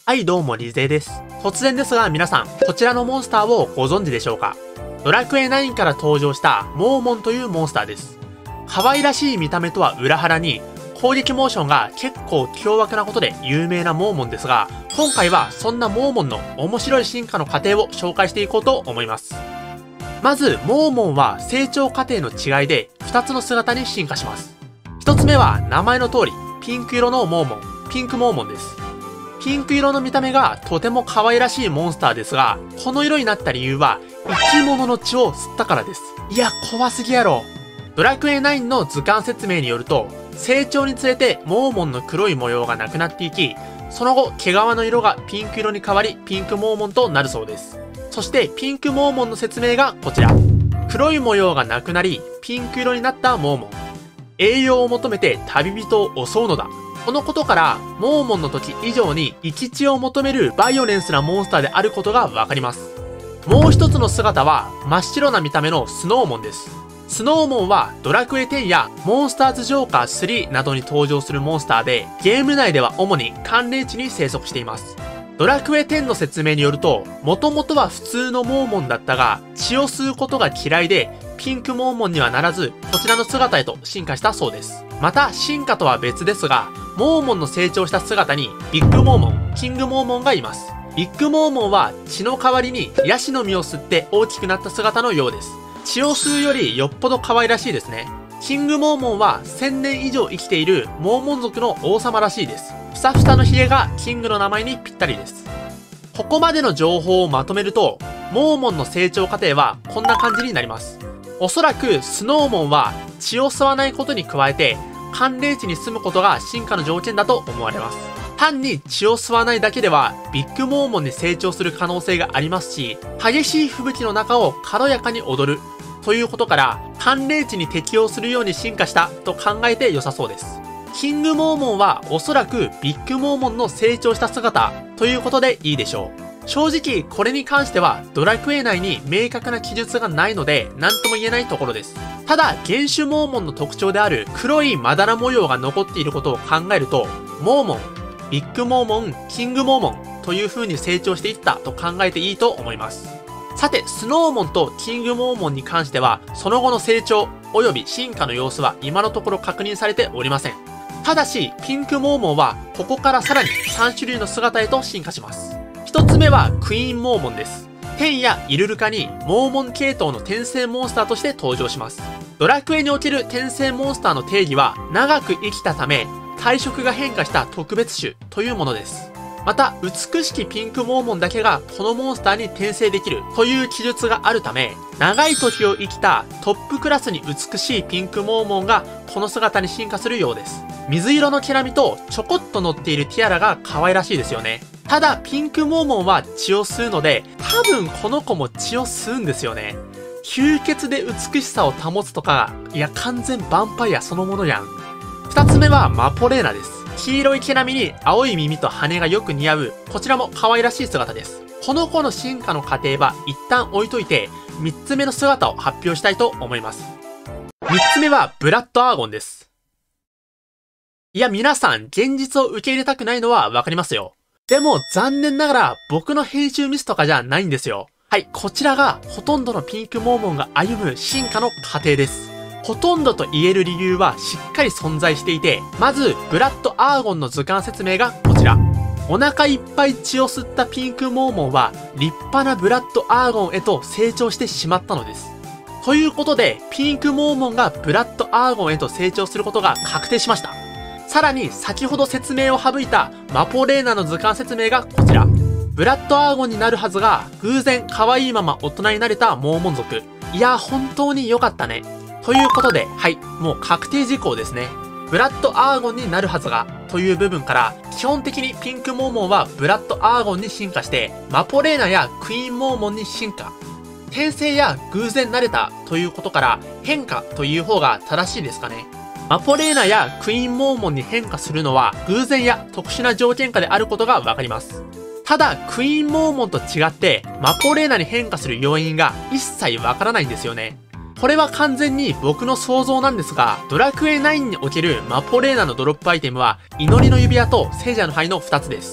はいどうもリゼです。突然ですが皆さん、こちらのモンスターをご存知でしょうか？ドラクエ9から登場したモーモンというモンスターです。可愛らしい見た目とは裏腹に、攻撃モーションが結構凶悪なことで有名なモーモンですが、今回はそんなモーモンの面白い進化の過程を紹介していこうと思います。まず、モーモンは成長過程の違いで2つの姿に進化します。1つ目は名前の通り、ピンク色のモーモン、ピンクモーモンです。ピンク色の見た目がとても可愛らしいモンスターですが、この色になった理由は生き物の血を吸ったからです。いや、怖すぎやろ。ドラクエ9の図鑑説明によると、成長につれてモーモンの黒い模様がなくなっていき、その後毛皮の色がピンク色に変わりピンクモーモンとなるそうです。そしてピンクモーモンの説明がこちら。黒い模様がなくなりピンク色になったモーモン。栄養を求めて旅人を襲うのだ。このことから、モーモンの時以上に生き血を求めるバイオレンスなモンスターであることがわかります。もう一つの姿は真っ白な見た目のスノーモンです。スノーモンはドラクエ10やモンスターズジョーカー3などに登場するモンスターで、ゲーム内では主に寒冷地に生息しています。ドラクエ10の説明によると、もともとは普通のモーモンだったが、血を吸うことが嫌いで、ピンクモーモンにはならず、こちらの姿へと進化したそうです。また、進化とは別ですが、モーモンの成長した姿に、ビッグモーモン、キングモーモンがいます。ビッグモーモンは血の代わりにヤシの実を吸って大きくなった姿のようです。血を吸うよりよっぽど可愛らしいですね。キングモーモンは1000年以上生きているモーモン族の王様らしいです。ふさふさのヒゲがキングの名前にぴったりです。ここまでの情報をまとめると、モーモンの成長過程はこんな感じになります。おそらくスノーモンは血を吸わないことに加えて、寒冷地に住むことが進化の条件だと思われます。単に血を吸わないだけではビッグモーモンに成長する可能性がありますし、激しい吹雪の中を軽やかに踊るということから、寒冷地に適応するように進化したと考えて良さそうです。キングモーモンはおそらくビッグモーモンの成長した姿ということでいいでしょう。正直これに関してはドラクエ内に明確な記述がないので何とも言えないところです。ただ原種モーモンの特徴である黒いまだら模様が残っていることを考えると、モーモン、ビッグモーモン、キングモーモンという風に成長していったと考えていいと思います。さて、スノーモンとキングモーモンに関してはその後の成長及び進化の様子は今のところ確認されておりません。ただしピンクモーモンはここからさらに3種類の姿へと進化します。一つ目はクイーンモーモンです。天やイルルカにモーモン系統の転生モンスターとして登場します。ドラクエにおける転生モンスターの定義は、長く生きたため体色が変化した特別種というものです。また、美しきピンクモーモンだけがこのモンスターに転生できるという記述があるため、長い時を生きたトップクラスに美しいピンクモーモンがこの姿に進化するようです。水色の毛並みとちょこっと乗っているティアラが可愛らしいですよね。ただ、ピンクモーモンは血を吸うので、多分この子も血を吸うんですよね。吸血で美しさを保つとか、いや完全ヴァンパイアそのものやん。二つ目はマポレーナです。黄色い毛並みに青い耳と羽がよく似合う、こちらも可愛らしい姿です。この子の進化の過程は一旦置いといて、三つ目の姿を発表したいと思います。三つ目はブラッドアーゴンです。いや皆さん、現実を受け入れたくないのはわかりますよ。でも残念ながら僕の編集ミスとかじゃないんですよ。はい、こちらがほとんどのピンクモーモンが歩む進化の過程です。ほとんどと言える理由はしっかり存在していて、まずブラッドアーゴンの図鑑説明がこちら。お腹いっぱい血を吸ったピンクモーモンは立派なブラッドアーゴンへと成長してしまったのです。ということでピンクモーモンがブラッドアーゴンへと成長することが確定しました。さらに先ほど説明を省いたマポレーナの図鑑説明がこちら。ブラッドアーゴンになるはずが偶然可愛いまま大人になれたモーモン族。いや本当に良かったね。ということで、はい、もう確定事項ですね。ブラッドアーゴンになるはずがという部分から、基本的にピンクモーモンはブラッドアーゴンに進化してマポレーナやクイーンモーモンに進化。転生や偶然なれたということから変化という方が正しいですかね。マポレーナやクイーンモーモンに変化するのは偶然や特殊な条件下であることがわかります。ただクイーンモーモンと違ってマポレーナに変化する要因が一切わからないんですよね。これは完全に僕の想像なんですが、ドラクエ9におけるマポレーナのドロップアイテムは祈りの指輪と聖者の灰の2つです。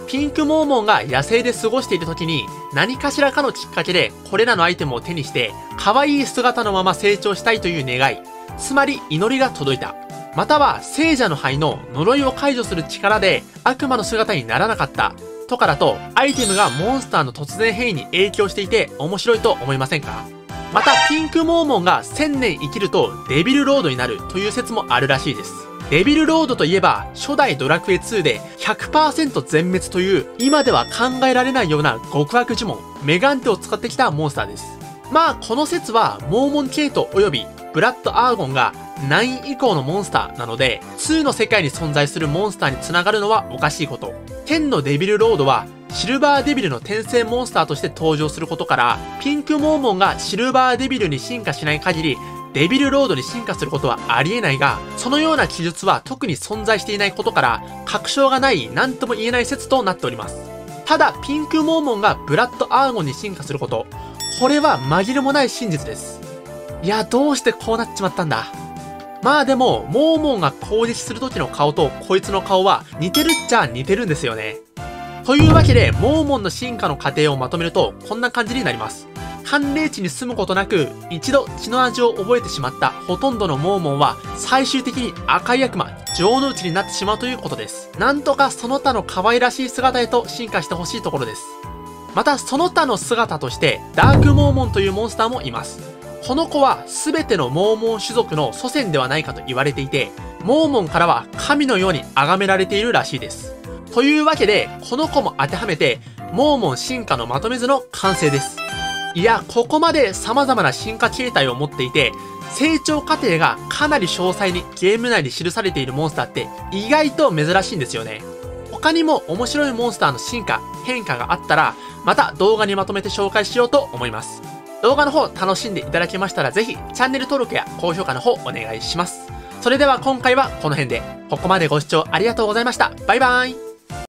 ピンクモーモンが野生で過ごしている時に何かしらかのきっかけでこれらのアイテムを手にして可愛い姿のまま成長したいという願い、つまり祈りが届いた。または聖者の灰の呪いを解除する力で悪魔の姿にならなかったとかだと、アイテムがモンスターの突然変異に影響していて面白いと思いませんか？またピンクモーモンが1000年生きるとデビルロードになるという説もあるらしいです。デビルロードといえば初代ドラクエ2で 100% 全滅という今では考えられないような極悪呪文メガンテを使ってきたモンスターです。まあこの説はモーモンケイト及びブラッドアーゴンが9以降のモンスターなので2の世界に存在するモンスターに繋がるのはおかしいこと。10のデビルロードはシルバーデビルの転生モンスターとして登場することから、ピンクモーモンがシルバーデビルに進化しない限りデビルロードに進化することはありえないが、そのような記述は特に存在していないことから確証がない何とも言えない説となっております。ただピンクモーモンがブラッドアーゴンに進化すること、これは紛れもない真実です。いや、どうしてこうなっちまったんだ。まあでもモーモンが攻撃する時の顔とこいつの顔は似てるっちゃ似てるんですよね。というわけでモーモンの進化の過程をまとめるとこんな感じになります。寒冷地に住むことなく一度血の味を覚えてしまったほとんどのモーモンは最終的に赤い悪魔女王の内になってしまうということです。なんとかその他の可愛らしい姿へと進化してほしいところです。またその他の姿としてダークモーモンというモンスターもいます。この子は全てのモーモン種族の祖先ではないかと言われていて、モーモンからは神のように崇められているらしいです。というわけでこの子も当てはめてモーモン進化のまとめ図の完成です。いや、ここまで様々な進化形態を持っていて、成長過程がかなり詳細にゲーム内に記されているモンスターって意外と珍しいんですよね。他にも面白いモンスターの進化、変化があったら、また動画にまとめて紹介しようと思います。動画の方楽しんでいただけましたらぜひチャンネル登録や高評価の方お願いします。それでは今回はこの辺で、ここまでご視聴ありがとうございました。バイバーイ。